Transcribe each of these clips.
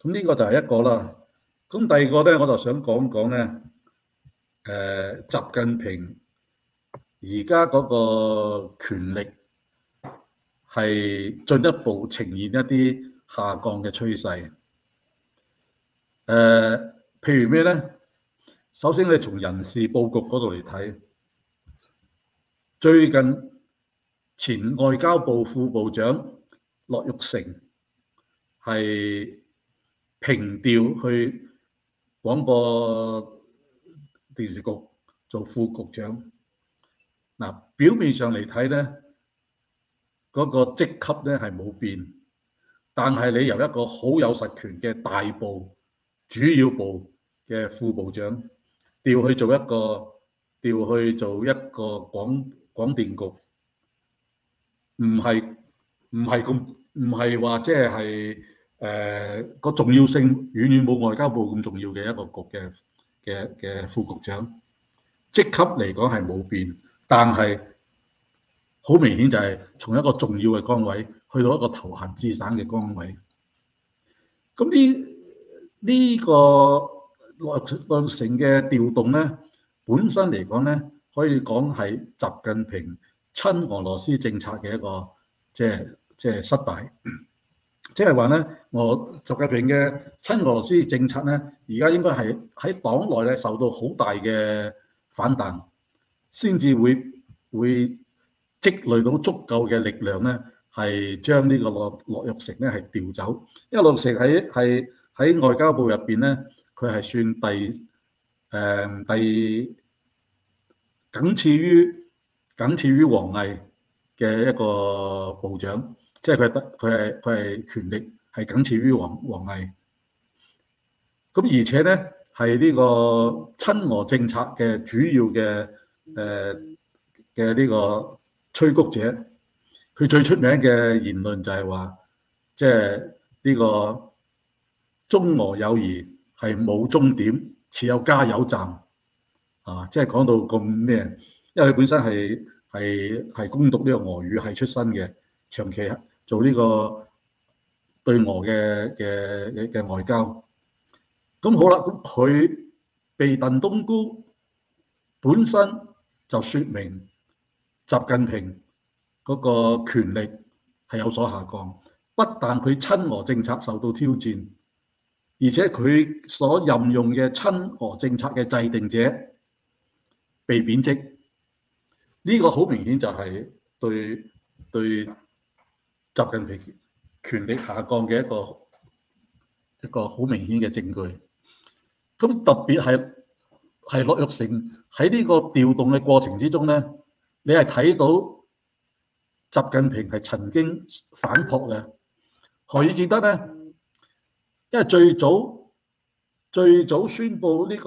咁呢個就係一個啦。咁第二個咧，我就想講講咧，習近平而家嗰個權力係進一步呈現一啲下降嘅趨勢。譬如咩咧？首先你從人事佈局嗰度嚟睇，最近前外交部副部長樂玉成係平調去廣播電視局做副局長。嗱，表面上嚟睇咧，嗰個職級咧係冇變，但係你由一個好有實權嘅大部主要部嘅副部長調去做一個廣電局，唔係話即係個重要性遠遠冇外交部咁重要嘅一個局嘅副局長，職級嚟講係冇變，但係好明顯就係從一個重要嘅崗位去到一個頭銜之省嘅崗位。咁呢個樂成嘅調動咧，本身嚟講咧，可以講係習近平親俄羅斯政策嘅一個即係失敗。即係話咧，習近平嘅親俄羅斯政策咧，而家應該係喺黨內咧受到好大嘅反彈，先至會積累到足夠嘅力量咧，係將呢個樂玉成咧係調走。因為樂玉成喺外交部入邊咧，佢係算僅次於王毅嘅一個部長，即係佢係權力係僅次於王毅。咁而且咧係呢個親俄政策嘅主要嘅呢個催谷者，佢最出名嘅言論就係話，即係呢個中俄友誼係冇終點，只有加油站。即係講到咁咩？因為佢本身係攻讀呢個俄語系出身嘅，長期做呢個對俄嘅外交。咁好啦，咁佢被燉冬菇，本身就説明習近平嗰個權力係有所下降。不但佢親俄政策受到挑戰，而且佢所任用嘅親俄政策嘅制定者被貶職，呢個好明顯就係對習近平權力下降嘅一個好明顯嘅證據。咁特別係樂玉成喺呢個調動嘅過程之中咧，你係睇到習近平係曾經反撲嘅。何以見得咧？因為最早宣布呢個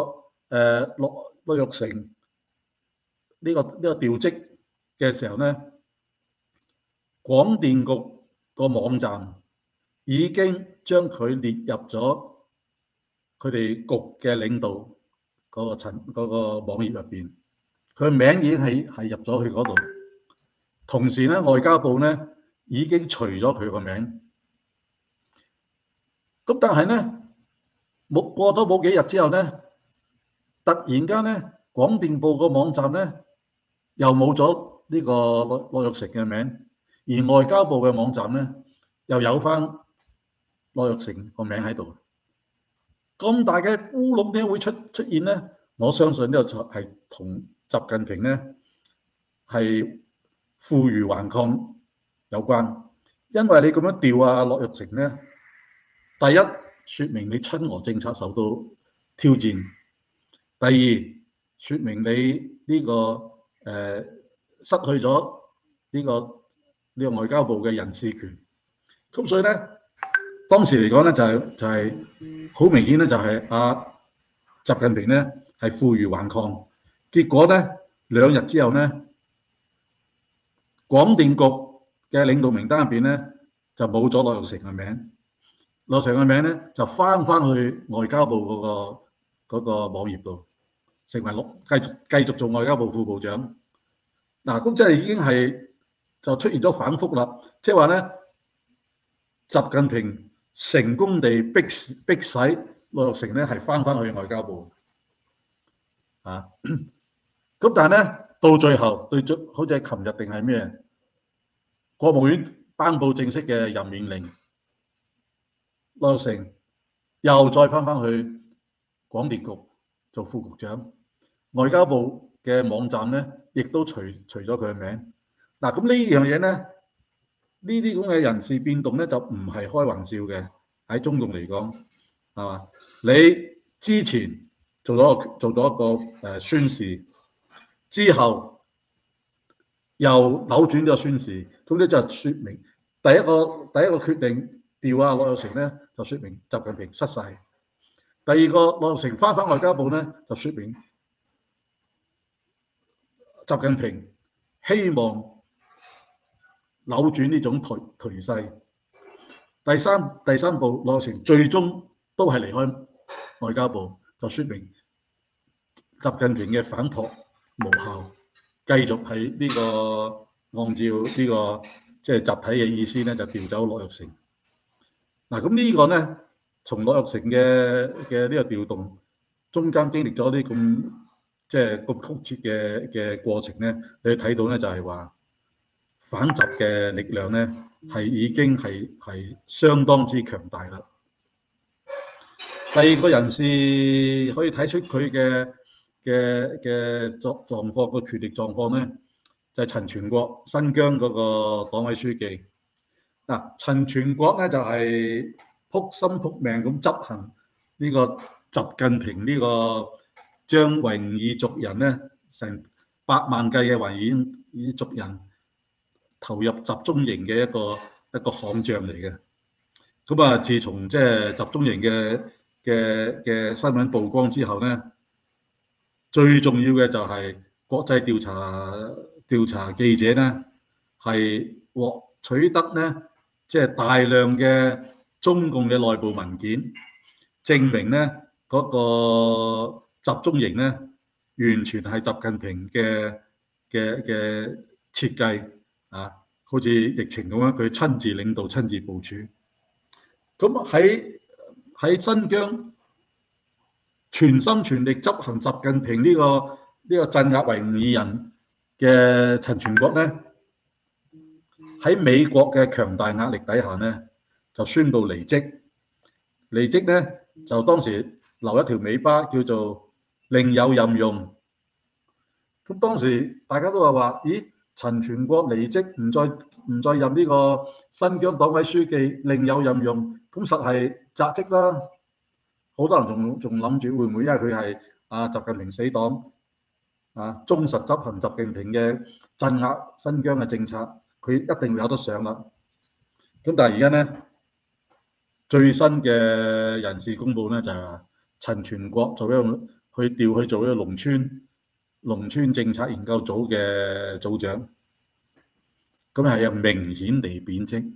樂玉成呢個調職嘅時候咧，廣電局個網站已經將佢列入咗佢哋局嘅領導嗰個網頁入邊，佢名已經係入咗去嗰度。同時咧，外交部咧已經除咗佢個名。咁但係咧，過咗冇幾日之後咧，突然間咧，廣電部個網站咧又冇咗呢個樂玉成嘅名，而外交部嘅網站咧又有翻樂玉成個名喺度。咁大嘅烏龍點會出現咧？我相信呢個係同習近平咧係負隅頑抗有關，因為你咁樣調樂玉成咧。第一，説明你親俄政策受到挑戰；第二，説明你呢失去咗呢個外交部嘅人事權。咁所以咧，當時嚟講咧就係好明顯咧，就係習近平咧係負隅頑抗。結果咧2日之後咧，廣電局嘅領導名單入邊咧就冇咗樂玉成嘅名。樂成嘅名咧就翻去外交部嗰個網頁度，成為繼續做外交部副部長。嗱，咁即係已經係就出現咗反覆啦。即係話咧，習近平成功地逼使羅玉成咧係翻去外交部啊。咁但係咧到最後好似係琴日定係咩？國務院頒布正式嘅任免令，羅玉成又再翻去廣電局做副局長。外交部嘅網站咧，亦都除咗佢嘅名。嗱，咁呢樣嘢咧，呢啲咁嘅人事變動咧，就唔係開玩笑嘅。喺中共嚟講，係嘛？你之前做咗一個宣示，之後又扭轉咗宣示，總之就説明第一個決定調啊羅玉成咧，就説明習近平失勢。第二個羅玉成翻外交部咧，就説明習近平希望扭轉呢種頹勢。第三步，羅玉成最終都係離開外交部，就説明習近平嘅反撲無效，繼續喺呢個按照呢個即係集體嘅意思咧，就調走羅玉成。嗱，咁呢個咧，從羅玉成嘅呢個調動中間經歷咗啲咁即係咁曲折嘅過程咧，你睇到咧就係話反習嘅力量咧係已經係相當之強大啦。第二個人士可以睇出佢嘅狀況，個權力狀況咧，就係陳全國，新疆嗰個黨委書記。嗱，陳全國咧就係撲心撲命咁執行呢個習近平呢個將維吾爾族人咧成百萬計嘅維吾爾族人投入集中營嘅一個悍將嚟嘅。咁啊，自從即係集中營嘅新聞曝光之後咧，最重要嘅就係國際調查記者咧係獲取得咧，即係大量嘅中共嘅內部文件，證明咧嗰個集中營咧完全係習近平嘅設計啊，好似疫情咁樣，佢親自領導、親自部署。咁喺新疆全心全力執行習近平呢個鎮壓維吾爾人嘅陳全國咧，喺美國嘅強大壓力底下咧，就宣布離職。離職咧就當時留一條尾巴，叫做另有任用。咁當時大家都話：咦，陳全國離職唔再任呢個新疆黨委書記，另有任用，咁實係擲職啦。好多人仲諗住會唔會因為佢係習近平死黨忠實執行習近平嘅鎮壓新疆嘅政策，佢一定會有得上啦。咁但係而家咧最新嘅人事公佈咧就係話陳全國調去做一個農村政策研究組嘅組長，咁係有明顯地貶職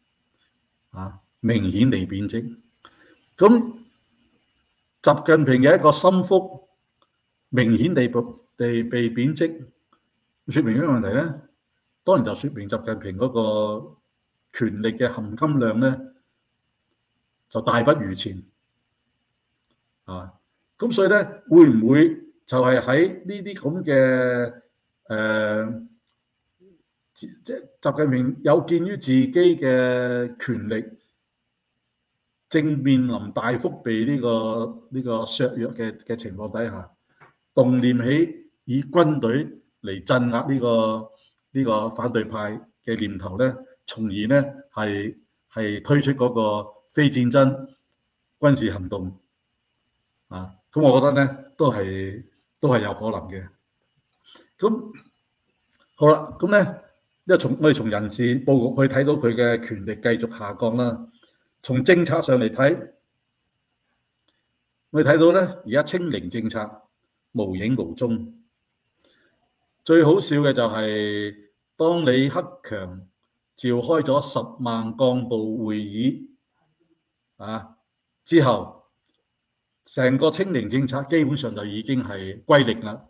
明顯地貶職。咁習近平嘅一個心腹明顯地被貶職，説明咩問題咧？當然就説明習近平嗰個權力嘅含金量咧就大不如前咁所以咧會唔會就係喺呢啲咁嘅即係習近平有見於自己嘅權力正面臨大幅被呢個削弱嘅情況底下，動念起以軍隊嚟鎮壓呢個反對派嘅念頭咧，從而咧係推出嗰個非戰爭軍事行動咁我覺得咧都係有可能嘅。咁好啦，咁咧因為我哋從人事佈局去睇到佢嘅權力繼續下降啦。從政策上嚟睇，我哋睇到咧而家清零政策無影無蹤。最好笑嘅就係當李克強召開咗10萬幹部會議之後，成個清零政策基本上就已經係歸零啦。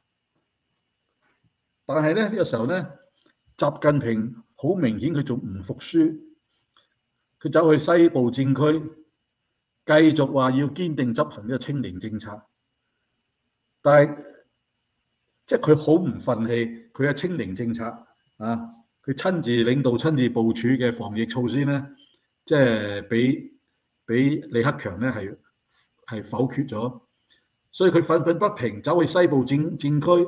但係咧呢個時候咧，習近平好明顯佢仲唔服輸， 佢走去西部戰區，繼續話要堅定執行呢個清零政策，但係即係佢好唔憤氣，佢嘅清零政策啊，佢親自領導、親自部署嘅防疫措施咧，即係俾李克強咧係否決咗，所以佢憤憤不平，走去西部戰區，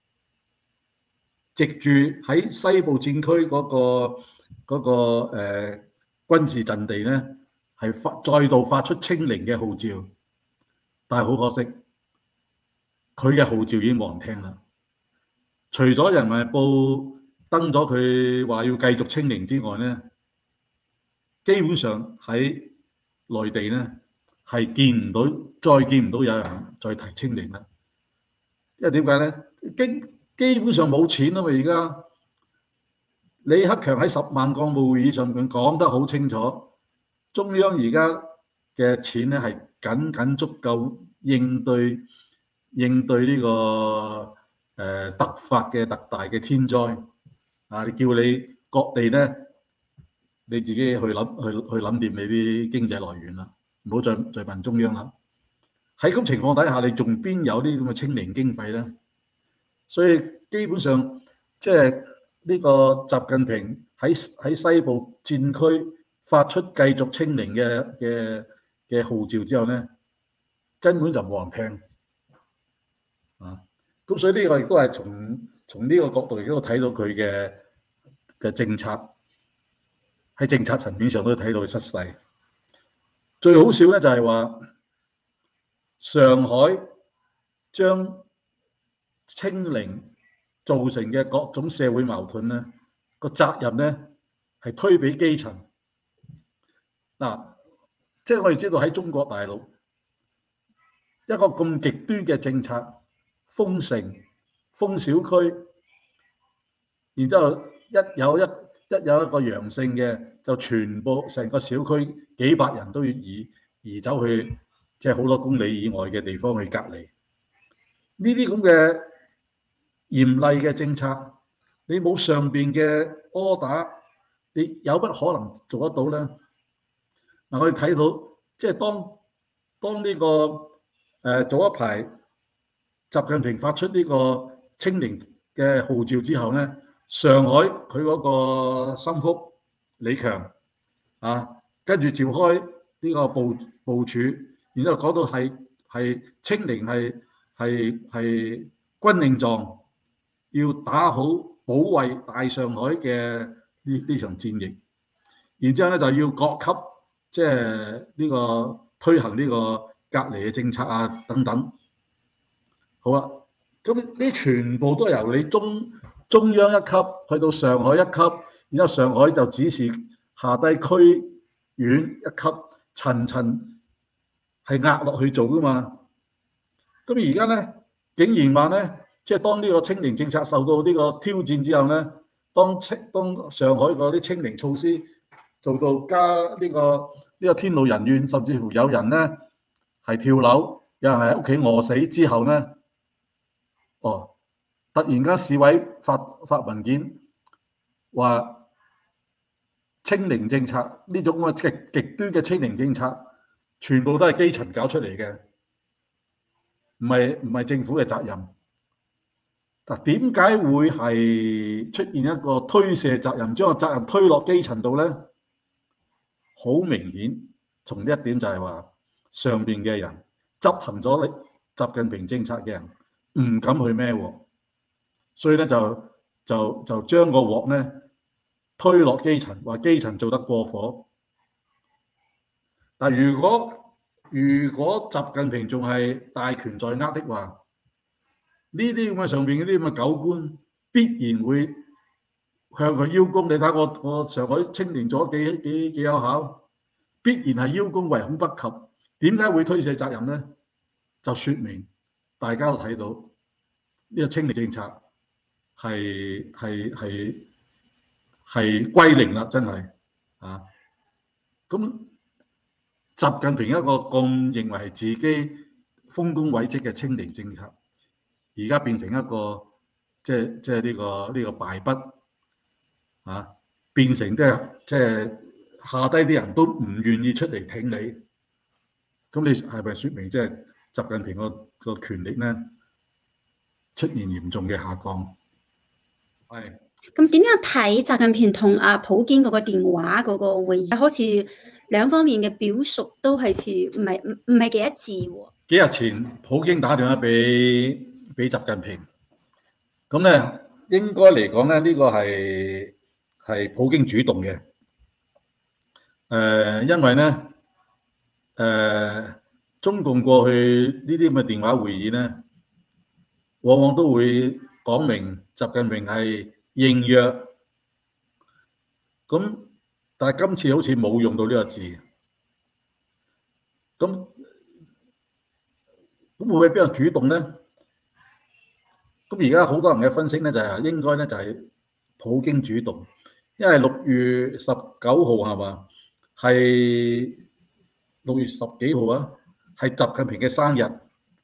藉住喺西部戰區嗰個軍事陣地咧，係再度發出清零嘅號召，但係好可惜，佢嘅號召已經冇人聽啦。除咗人民日報登咗佢話要繼續清零之外咧，基本上喺內地咧係再見唔到有人再提清零啦。因為點解咧？基本上冇錢啊嘛！而家李克強喺10萬幹部會議上面講得好清楚，中央而家嘅錢咧係僅僅足夠應對呢個突發嘅特大嘅天災啊！你叫你各地咧，你自己去諗掂你啲經濟來源啦，唔好再問中央啦。喺咁情況底下，你仲邊有啲咁嘅清零經費咧？所以基本上即係呢個習近平喺西部戰區發出繼續清零嘅號召之後咧，根本就冇人聽啊！咁所以呢個亦都係從呢個角度亦都睇到佢嘅政策，喺政策層面上都睇到佢失勢。最好笑咧就係話上海將清零造成嘅各種社會矛盾咧，個責任咧係推俾基層。嗱，即係我哋知道喺中國大陸一個咁極端嘅政策，封城、封小區，然之後一有一個陽性嘅，就全部成個小區幾百人都要移走去即係好多公里以外嘅地方去隔離。呢啲咁嘅嚴厲嘅政策，你冇上邊嘅 order，你有乜可能做得到咧？嗱，我哋睇到即係當呢個早一排習近平發出呢個清零嘅號召之後咧，上海佢嗰個心腹李強啊，跟住召開呢個部署，然之後講到係清零係軍令狀。要打好保衛大上海嘅呢場戰役，然之後咧就要各級即係呢個推行呢個隔離嘅政策啊等等。好啦，咁呢全部都由你中央一級去到上海一級，然之後上海就指示下低區縣一級層層係壓落去做噶嘛。咁而家咧竟然話咧。即係當呢個清零政策受到呢個挑戰之後咧，當上海嗰啲清零措施做到加呢個天怒人怨，甚至乎有人咧係跳樓，有人喺屋企餓死之後咧，突然間市委發文件話清零政策呢種咁嘅極端嘅清零政策，全部都係基層搞出嚟嘅，唔係政府嘅責任。嗱，點解會係出現一個推卸責任，將個責任推落基層度咧？好明顯，從呢一點就係話上邊嘅人執行咗習近平政策嘅人唔敢去孭鑊，所以咧就將個鑊咧推落基層，話基層做得過火。但如果習近平仲係大權在握的話，呢啲咁嘅上邊嗰啲咁嘅狗官必然會向佢邀功。你睇我上海清零咗幾有效，必然係邀功唯恐不及。點解會推卸責任咧？就説明大家都睇到呢個清零政策係歸零啦，真係啊！咁習近平一個咁認為係自己豐功偉績嘅清零政策，而家變成一個即係呢個敗筆啊！變成即係下低啲人都唔願意出嚟挺你，咁你係咪説明即係習近平個權力咧出現嚴重嘅下降？係。 咁點樣睇習近平同普京嗰個電話嗰個會議？好似兩方面嘅表述都係似唔係幾一致喎。 幾日前普京打電話俾習近平，咁咧應該嚟講咧呢個係普京主動嘅。因為咧中共過去呢啲咁嘅電話會議咧，往往都會講明習近平係應約，咁但係今次好似冇用到呢個字，咁會唔會比較主動咧？咁而家好多人嘅分析咧就係應該咧就係普京主動，因為6月19號係嘛，係6月10幾號啊，係習近平嘅生日。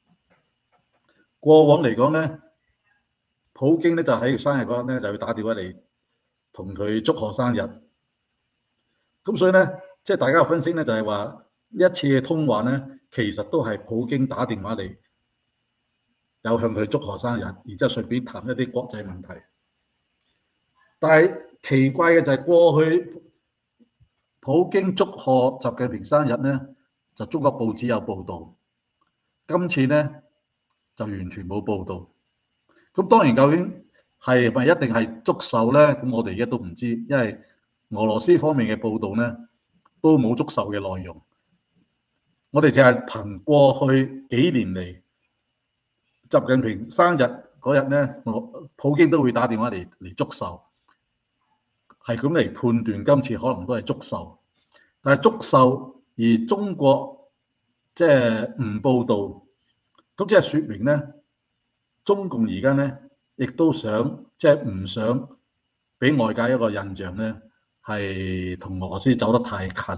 過往嚟講咧，普京咧就喺生日嗰日咧就要打電話嚟同佢祝賀生日。咁所以咧，即係大家嘅分析咧就係話呢一次嘅通話咧，其實都係普京打電話嚟，有向佢祝賀生日，然之後順便談一啲國際問題。但係奇怪嘅就係過去普京祝賀習近平生日咧，就中國報紙有報導，今次咧就完全冇報導。咁當然究竟係咪一定係祝壽咧？咁我哋而家都唔知，因為俄羅斯方面嘅報導咧都冇祝壽嘅內容。我哋淨係憑過去幾年嚟習近平生日嗰日咧，普京都會打電話嚟祝壽，係咁嚟判斷今次可能都係祝壽。但係祝壽而中國即係唔報導，咁即係説明咧，中共而家咧亦都想即係唔想俾外界一個印象咧係同俄羅斯走得太近。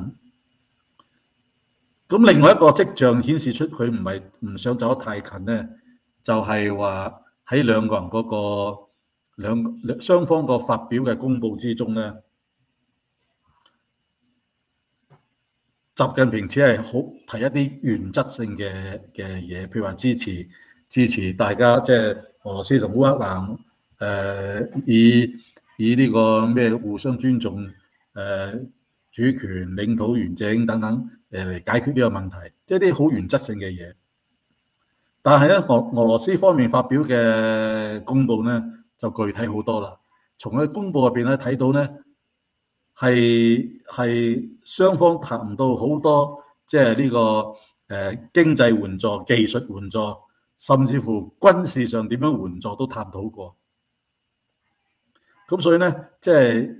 咁另外一個跡象顯示出佢唔係唔想走得太近咧，就係話喺兩個人嗰個雙方個發表嘅公佈之中咧，習近平只係好提一啲原則性嘅嘢，譬如話支持大家即係俄羅斯同烏克蘭以呢個咩互相尊重主權、領土完整等等嚟解決呢個問題，即係啲好原則性嘅嘢。但係咧，俄羅斯方面發表嘅公佈咧就具體好多啦。從佢公佈入邊咧睇到咧，係雙方談到好多，即係呢個經濟援助、技術援助，甚至乎軍事上點樣援助都探討過。咁所以咧，即係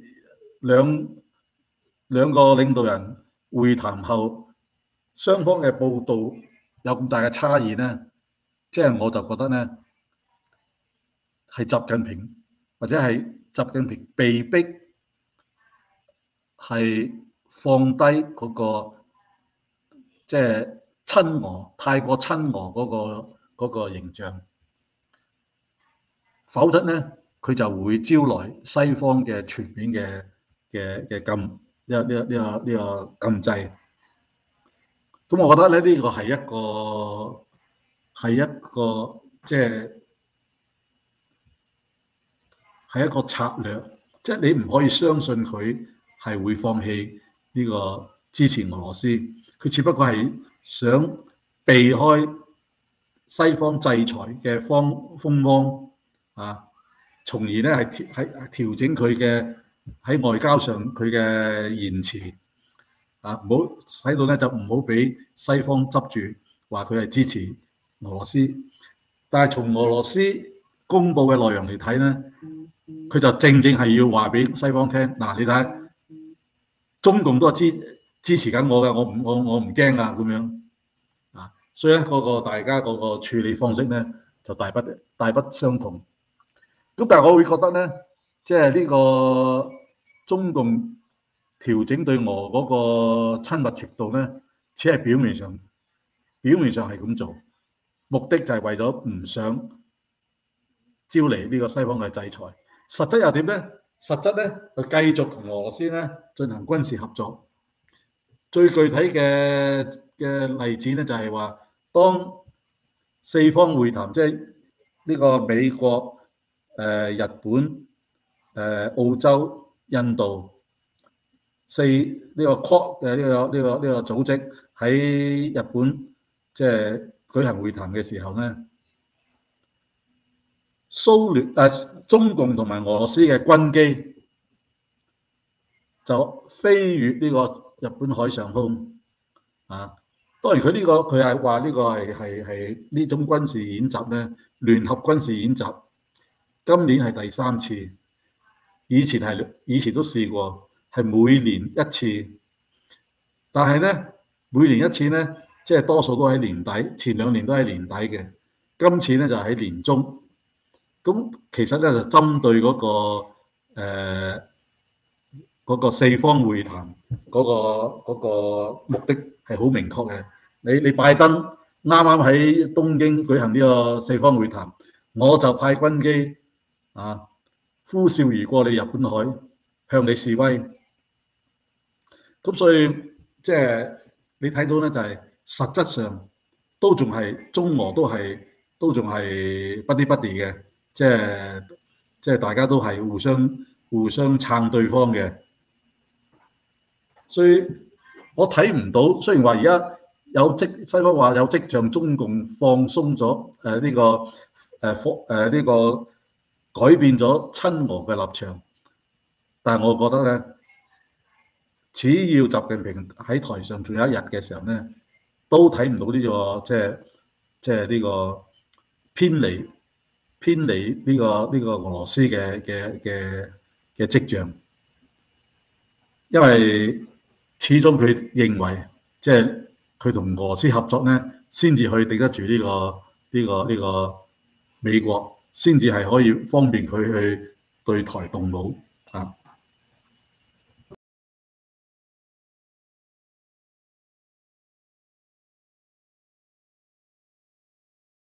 兩個領導人會談後，雙方嘅報導有咁大嘅差異咧，即係我就覺得咧，係習近平或者係習近平被逼係放低嗰個即係親俄，太過親俄嗰個形象，否則咧佢就會招來西方嘅全面嘅禁呢個禁制。咁我覺得咧呢個係一個策略，即係你唔可以相信佢係會放棄呢個支持俄羅斯，佢只不過係想避開西方制裁嘅風光啊，從而咧係調整佢嘅喺外交上佢嘅言辭啊，唔好使到咧就唔好俾西方執住話佢係支持俄羅斯。但係從俄羅斯公佈嘅內容嚟睇咧，佢就正係要話俾西方聽，嗱，你睇中共都係支持緊我嘅，我唔驚啊咁樣啊，所以咧大家嗰個處理方式咧就大不相同。咁但係我會覺得咧，即係呢個中共調整對俄嗰個親密程度咧，只係表面上係咁做，目的就係為咗唔想招嚟呢個西方嘅制裁。實質又點咧？實質咧就繼續同俄羅斯咧進行軍事合作， 最具體嘅例子咧，就係話，當四方會談，即係呢個美國、日本、澳洲、印度呢個 Quad 呢個組織喺日本即係舉行會談嘅時候咧，中共同埋俄羅斯嘅軍機就飛越呢個日本海上空啊！當然佢係話呢個係呢種軍事演習咧，聯合軍事演習，今年係第3次，以前都試過，係每年一次，但係咧每年一次咧，即係多數都喺年底，前2年都喺年底嘅，今次咧就喺年中。咁其實咧就針對嗰個四方會談嗰個目的係好明確嘅。你拜登啱啱喺東京舉行呢個四方會談，我就派軍機呼嘯而過你日本海，向你示威。咁所以即係你睇到咧，就係實質上都仲係中俄都仲係不啲不地嘅。即係大家都係互相撐對方嘅，所以我睇唔到。雖然話而家西方話有跡象中共放鬆咗呢個改變咗親俄嘅立場，但係我覺得咧，只要習近平喺台上仲有一日嘅時候咧，都睇唔到呢個即係呢個偏離呢個俄羅斯嘅跡象，因為始終佢認為即係佢同俄羅斯合作咧，先至可以敵得住呢個美國，先至係可以方便佢去對台動武啊。